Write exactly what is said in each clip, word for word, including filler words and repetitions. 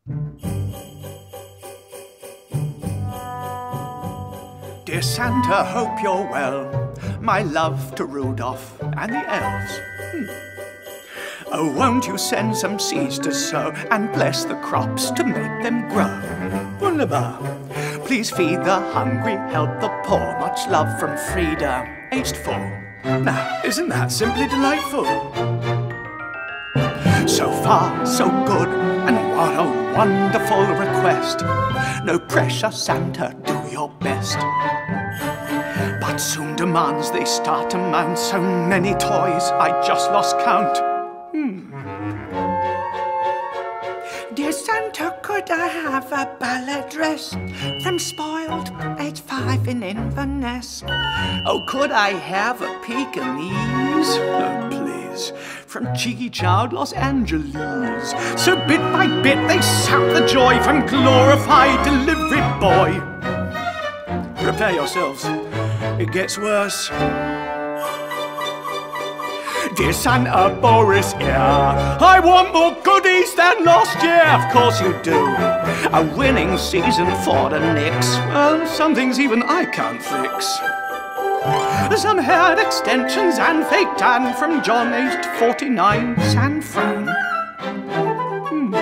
Dear Santa, hope you're well. My love to Rudolph and the elves. Hmm. Oh, won't you send some seeds to sow and bless the crops to make them grow? Wunderbar. Please feed the hungry, help the poor. Much love from Frida, aged four. Now, isn't that simply delightful? So far, so good, and what a wonderful request. No pressure, Santa, do your best. But soon demands they start to mount. So many toys, I just lost count. Hmm. Dear Santa, could I have a ballet dress from Spoiled, age five in Inverness? Oh, could I have a Pekingese? Oh, please. From Cheeky Child, Los Angeles. So bit by bit they sap the joy from glorified delivery boy. Prepare yourselves. It gets worse. Dear Santa Boris here, I want more goodies than last year. Of course you do. A winning season for the Knicks. Well, some things even I can't fix. Some hair extensions and fake tan from John, aged forty-nine, San Fran. Hmm.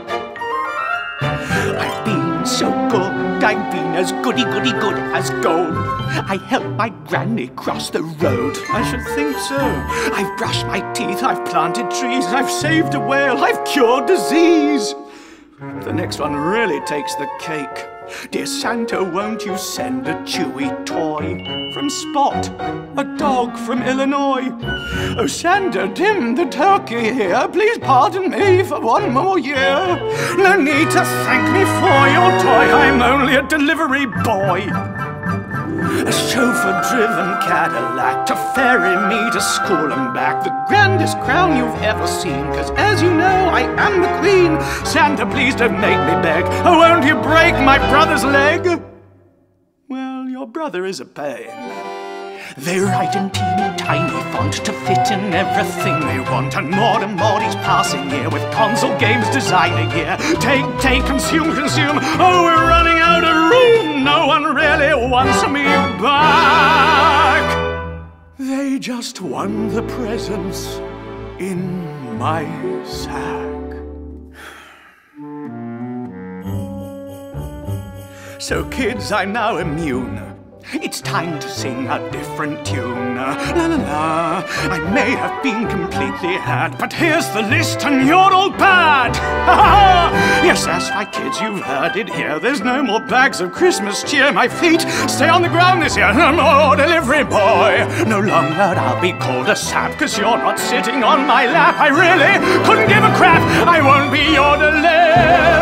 I've been so good, I've been as goody-goody good as gold. I helped my granny cross the road. I should think so. I've brushed my teeth, I've planted trees, I've saved a whale, I've cured disease. The next one really takes the cake. Dear Santa, won't you send a chewy toy from Spot, a dog from Illinois? Oh, Santa, Tim the turkey here, please pardon me for one more year. No need to thank me for your toy, I'm only a delivery boy. A chauffeur-driven Cadillac to ferry me to school and back. The grandest crown you've ever seen, 'cause as you know, I am the queen. Santa, please don't make me beg. Oh, won't you break my brother's leg? Well, your brother is a pain. They write in teeny tiny font to fit in everything they want. And Maud and Maudie's passing year with console games designer gear. Take, take, consume, consume. Oh, we're running out of room. No one really wants me back. They just won the presents in my sack. So kids, I'm now immune. It's time to sing a different tune. La la la. I may have been completely had, but here's the list and you're all bad. Ha ha! Yes, that's right, kids, you've heard it here. There's no more bags of Christmas cheer. My feet stay on the ground this year. No more delivery boy. No longer I'll be called a sap, 'cause you're not sitting on my lap. I really couldn't give a crap. I won't be your delivery.